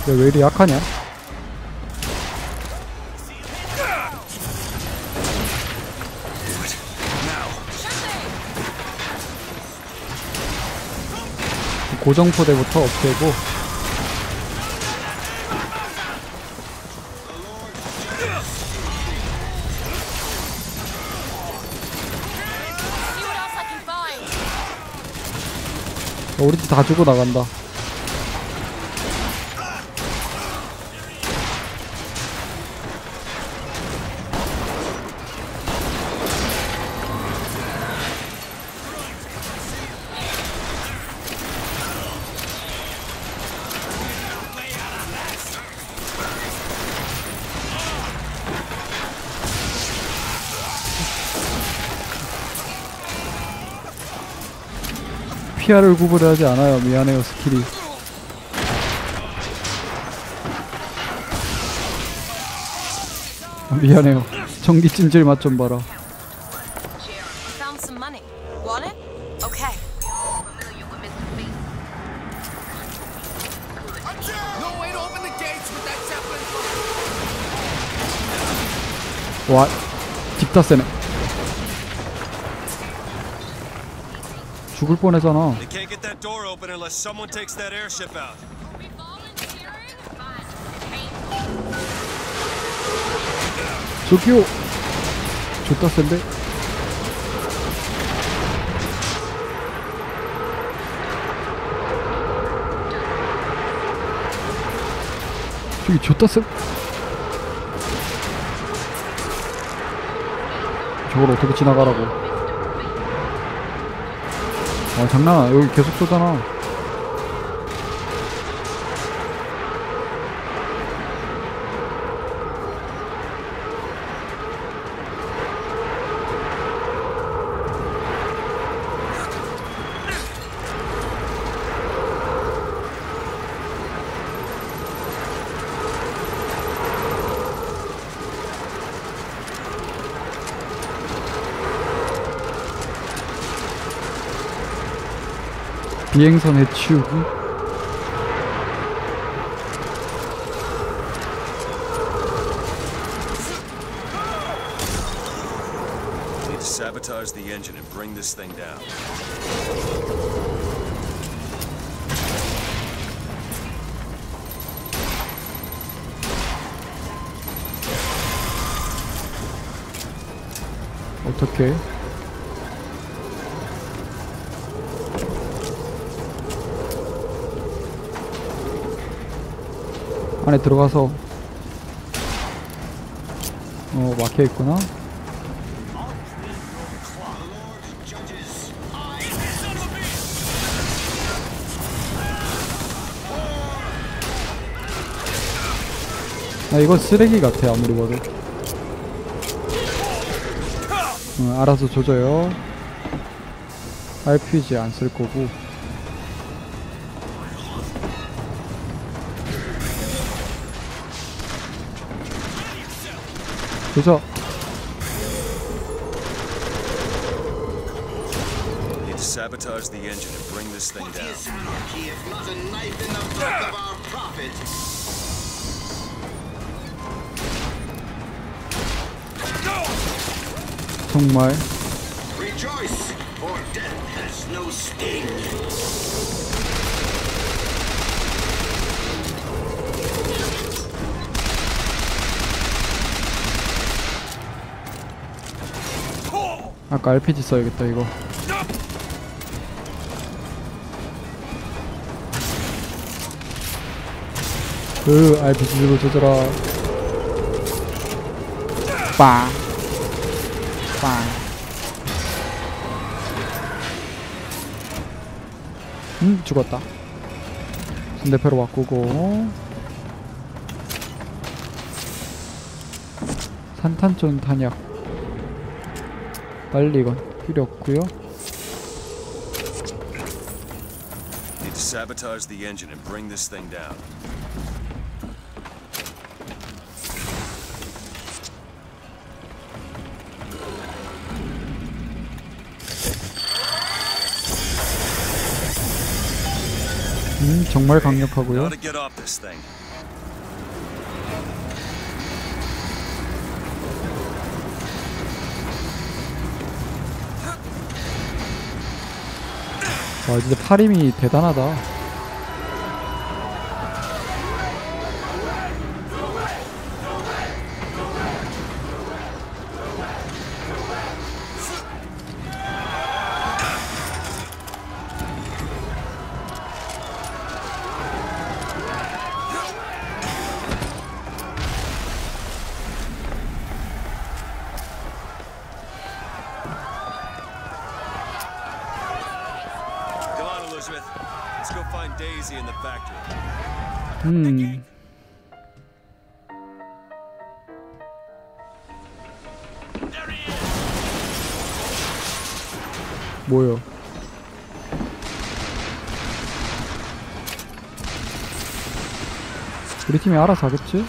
왜 이리 약하냐? 고정포대부터 없애고 우리 팀 다 주고 나간다. 피아를 구분하지 않아요. 미안해요, 스킬이. 미안해요. 전기 찜질 맛 좀 봐라. 와, 집다 세네. 죽을 뻔하잖아. 저기요. 좋다 센데. 저기 좋다 센. 저걸 어떻게 지나가라고. 아 장난아. 여기 계속 쏘잖아. 비행선 해치우기. Need to sabotage the engine and bring this thing down. 어떻게? 안에 들어가서 막혀있구나. 나 이거 쓰레기 같아 아무리 봐도. 알아서 조져요. RPG 안 쓸 거고. 조져. Need to sabotage the engine and bring this thing down. 정말. Rejoice, for death has no sting. 아까 RPG 써야겠다 이거. RPG로 조져라. 빵. 빵. 죽었다. 상대표로 바꾸고. 산탄존 탄약. 빨리 이건 필요 없고요. Need to sabotage the engine and bring this thing down. 정말 강력하고요. Gotta get off this thing. 와 진짜 팔힘이 대단하다. Elizabeth, let's go find Daisy in the factory. 뭐요? 우리 팀이 알아서 하겠지?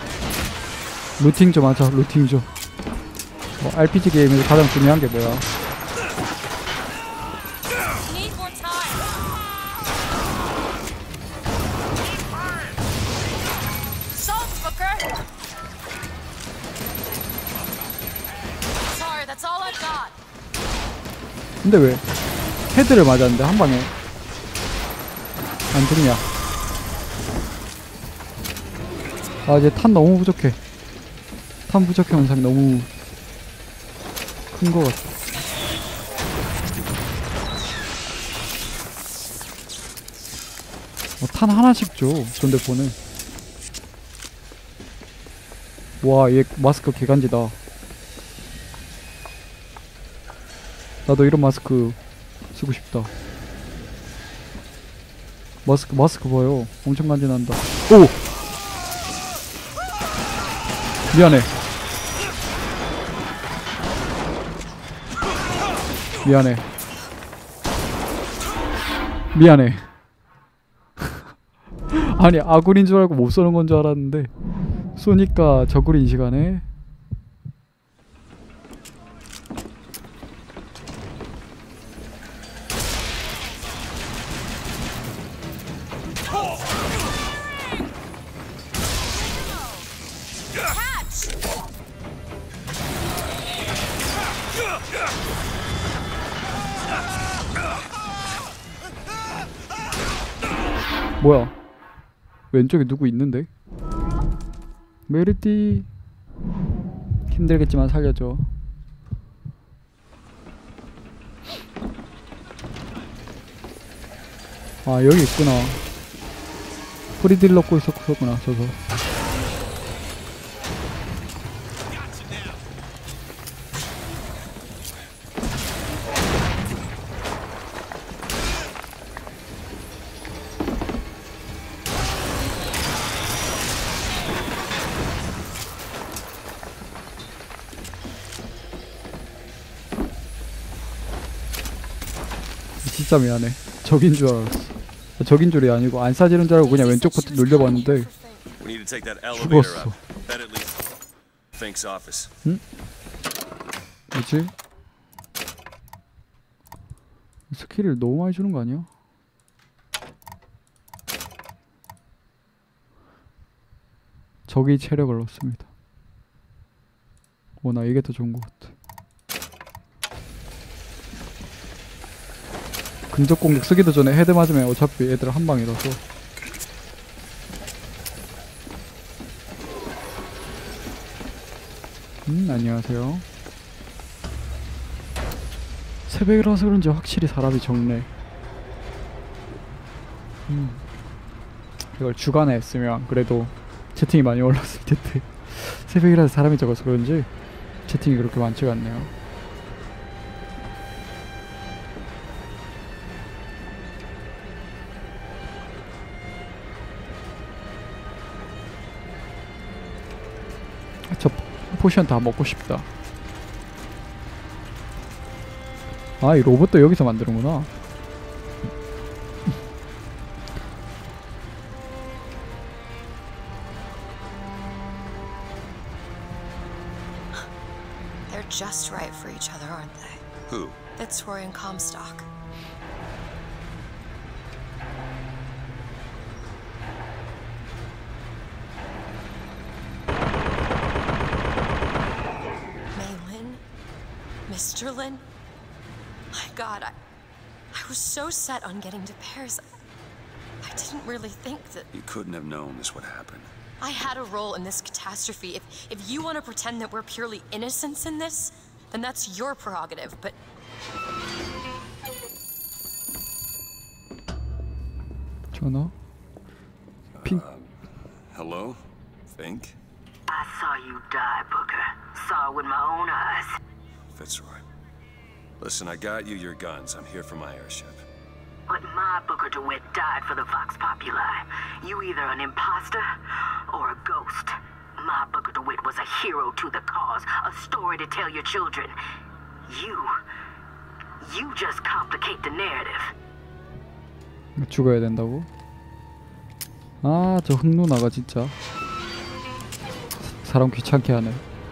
루팅 좀 하자. 루팅 좀. RPG 게임에서 가장 중요한 게 뭐야? 근데 왜 헤드를 맞았는데 한 방에 안 죽냐? 아 이제 탄 너무 부족해. 탄 부족해 현상이 너무 큰 거 같아. 탄 하나씩 줘 존대포는. 와 얘 마스크 개간지다. 나도 이런 마스크 쓰고 싶다. 마스크 봐요. 엄청 간지난다. 오! 미안해. 미안해. 미안해. 아니 아군인 줄 알고 못 쏘는 건 줄 알았는데 쏘니까 적을 인식하네. 뭐야? 왼쪽에 누구 있는데? 메르티 힘들겠지만 살려줘. 아 여기 있구나. 프리딜 넣고 있었구나 저거. 진짜 미안해. 적인 줄 알았어. 적인 줄이 아니고 안 싸지는 줄 알고 그냥 왼쪽 버튼 눌려봤는데 죽었어. 응? 뭐지? 스킬을 너무 많이 주는 거 아니야? 적이 체력을 넣습니다. 나 이게 더 좋은 것 같아. 근접 공격 쓰기도 전에 헤드 맞으면 어차피 애들 한 방이라서. 안녕하세요. 새벽이라서 그런지 확실히 사람이 적네. 이걸 주간에 했으면 그래도 채팅이 많이 올랐을 텐데 새벽이라서 사람이 적어서 그런지 채팅이 그렇게 많지가 않네요. 저 포션 다 먹고 싶다. 아, 이 로봇도 여기서 만드는구나. They're just right for each other, aren't they? Who? Fitzroy and Comstock. Mr. Lin? My God, I was so set on getting to Paris. I didn't really think that You couldn't have known this would happen. I had a role in this catastrophe. If you want to pretend that we're purely innocents in this, then that's your prerogative, but 전화? 핑 Hello? Fink? I saw you die, Booker. Saw it with my own eyes. Fitzroy. Listen, I got you your guns. I'm here for my airship. But my Booker DeWitt died for the Vox Populi. You either an imposter or a ghost. My Booker DeWitt was a hero to the cause, a story to tell your children. You just complicate the narrative. 죽어야 된다고? 아, 저 흑누나가 진짜 사람 귀찮게 하네.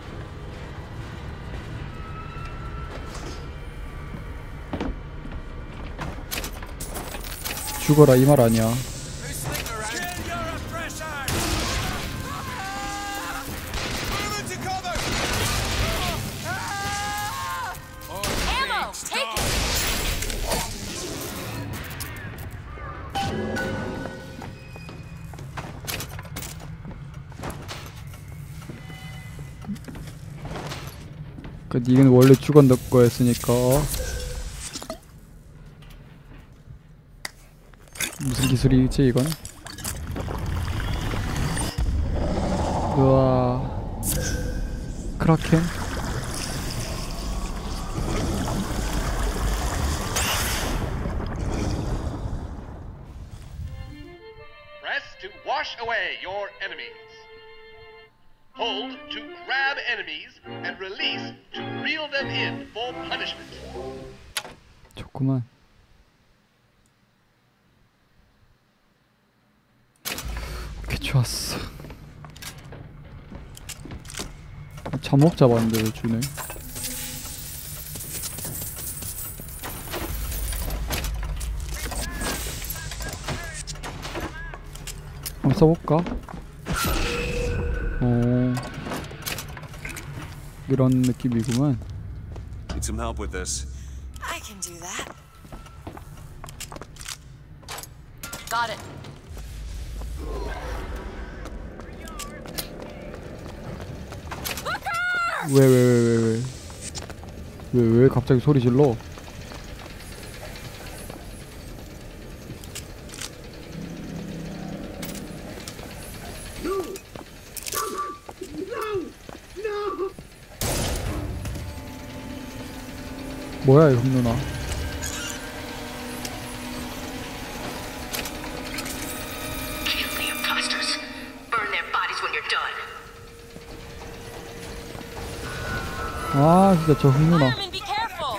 죽어라 이 말 아니야. ammo! Take it! 그 니는 원래 죽었던 거였으니까. 무슨 기술이지 이건? 우와, 크라켄? Press to wash away your enemies. Hold to grab enemies and release to reel them in for punishment. 좋구만. 오케이, 좋았어. 잠옷 잡았는데 왜 주네? 한번 써볼까? 이런 느낌이구만. Need some help with this. I can do that. Got it. 왜 갑자기 소리 질러? 뭐야 이 흑누나? Kill the imposters. Burn their bodies when you're done. 아 진짜 저 흑누나. Fireman, be careful!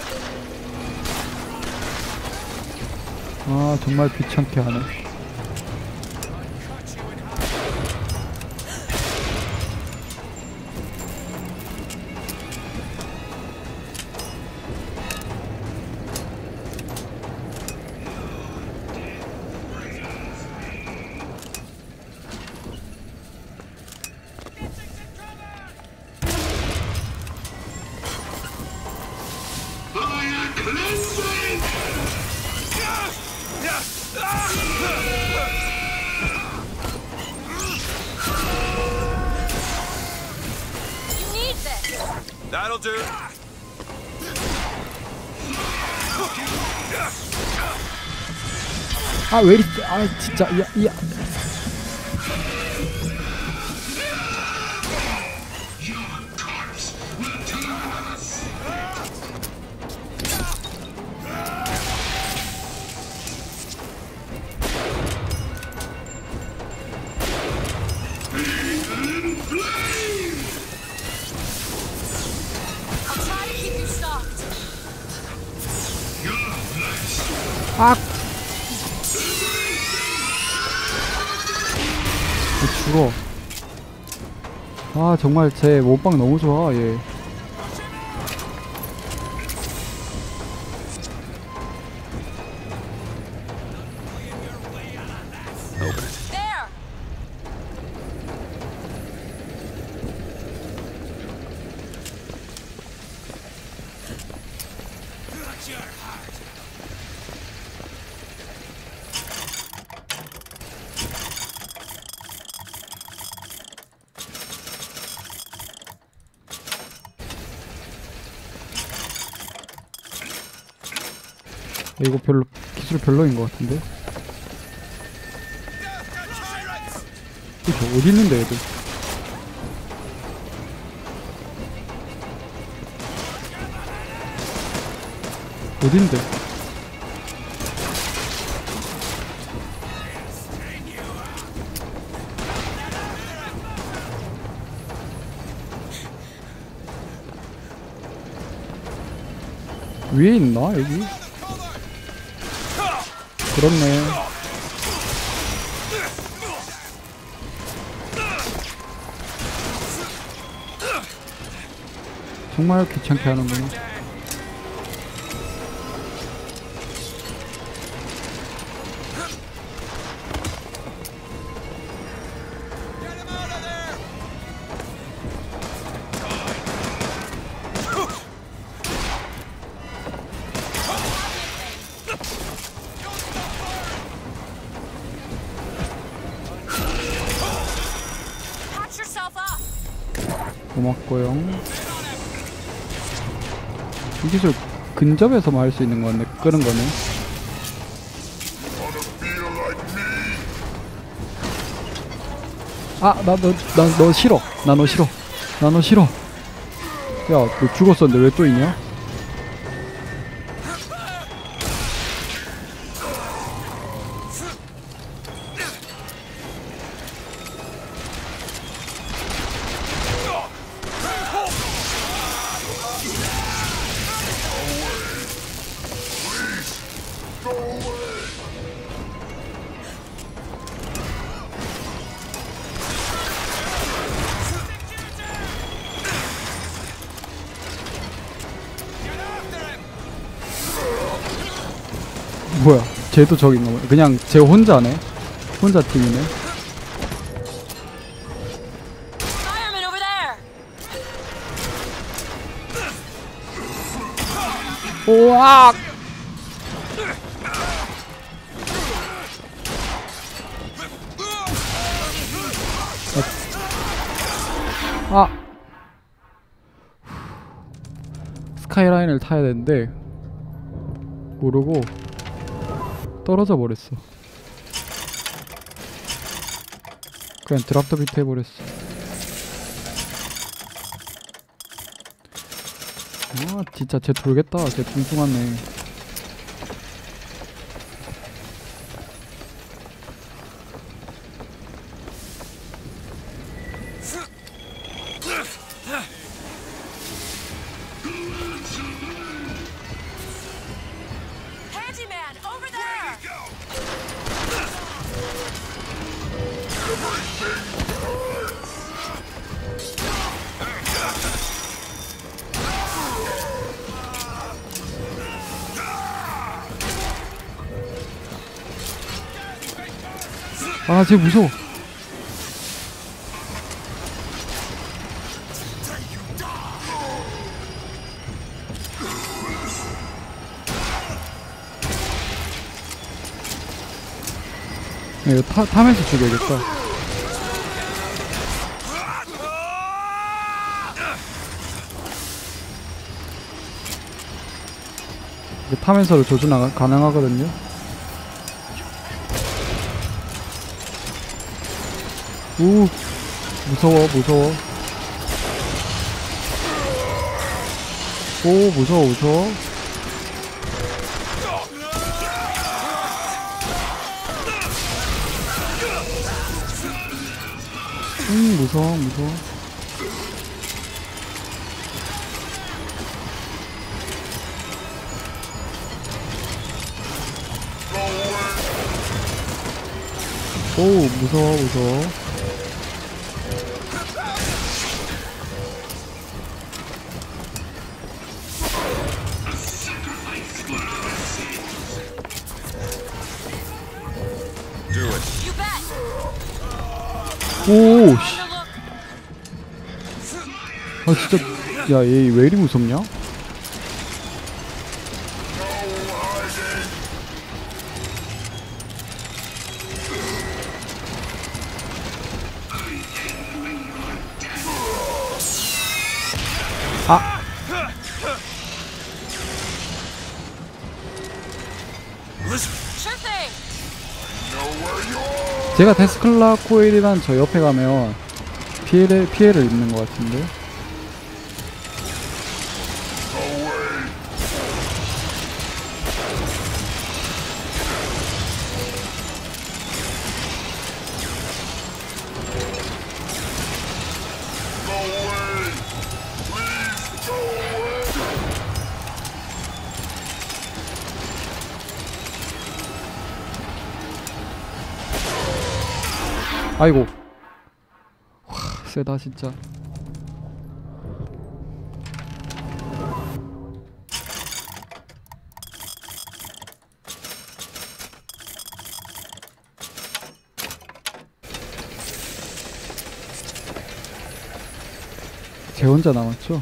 아 정말 귀찮게 하네. Fire cleansing! You need this! That'll do. 아 왜 이리 아 진짜 야 I'll try to keep you stopped. 아 죽어. 아 정말 제 몸빵 너무 좋아 얘. There! 이거 별로 기술 별로인 것 같은데. 저 어디 있는데 애들? 어딘데? 위에 있나 여기? 그렇네. 정말 귀찮게 하는구나. Patch yourself up. 고맙고요. 이 기술 근접에서만 할 수 있는 거네. 끄는 거네. 아, 나 너 싫어. 나 너 싫어. 나 너 싫어. 야, 너 죽었었는데 왜 또 있냐? 뭐야, 쟤도 저긴가 보네. 그냥 쟤 혼자네. 혼자 팀이네. Fireman over there. 오악! 아! 스카이라인을 타야 되는데 모르고 떨어져 버렸어. 그냥 드랍 더 비트 해버렸어. 아 진짜 쟤 돌겠다. 쟤 뚱뚱하네. Handyman over there. 아 쟤 무서워. 이거 타면서 죽여야겠다. 이거 타면서도 조준 가능하거든요. 우 무서워 무서워. 오 무서워 무서워. 무서워 무서워. 오 무서워 무서워. Do it. You bet. 오 씨. 아 진짜 야 얘 왜 이리 무섭냐? 아 제가 데스클라 코일이란 저 옆에 가면 피해를 입는 것 같은데. 아이고. 와, 세다 진짜. 제 혼자 남았죠?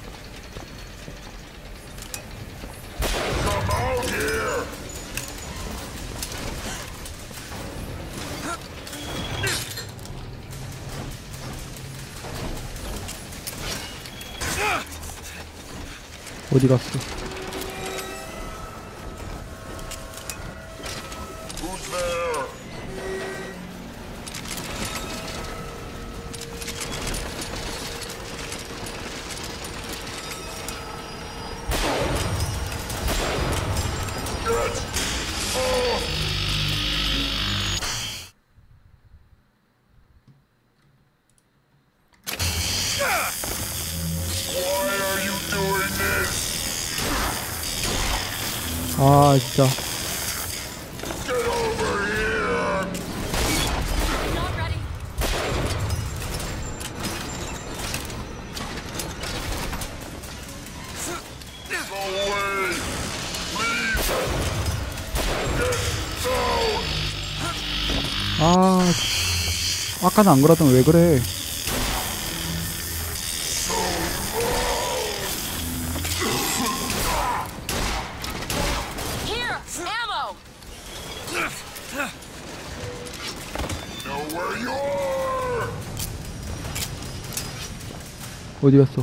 어디 갔어? 아 진짜. Not ready. 아 아까는 안 그러던 왜 그래? Here, ammo. 어디 갔어?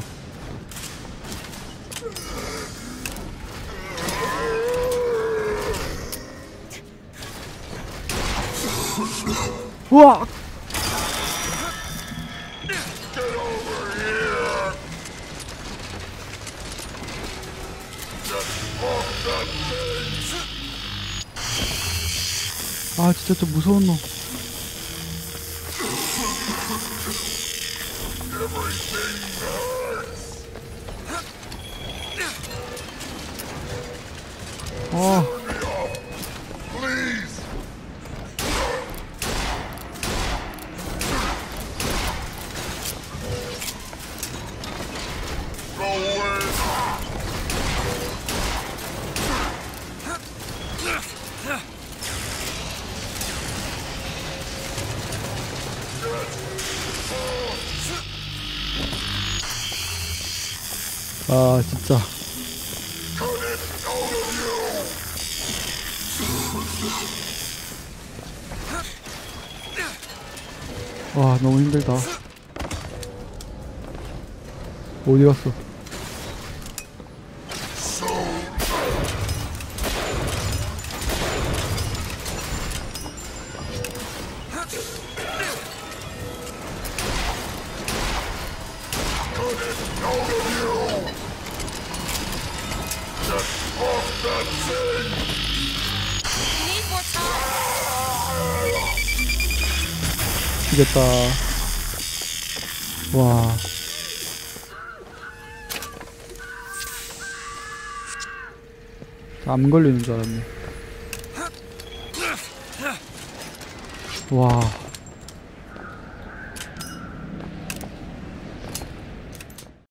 우와! 아 진짜 좀 무서운 놈. 아 아 진짜. 와 너무 힘들다. 어디 갔어? Need more time. 미치겠다. 와. 암 걸리는 줄 알았네. 와.